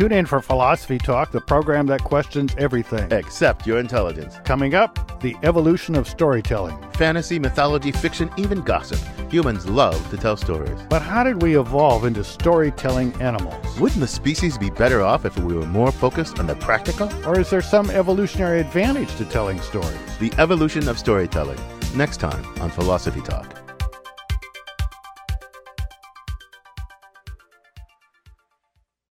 Tune in for Philosophy Talk, the program that questions everything except your intelligence. Coming up, the evolution of storytelling. Fantasy, mythology, fiction, even gossip. Humans love to tell stories. But how did we evolve into storytelling animals? Wouldn't the species be better off if we were more focused on the practical? Or is there some evolutionary advantage to telling stories? The evolution of storytelling. Next time on Philosophy Talk.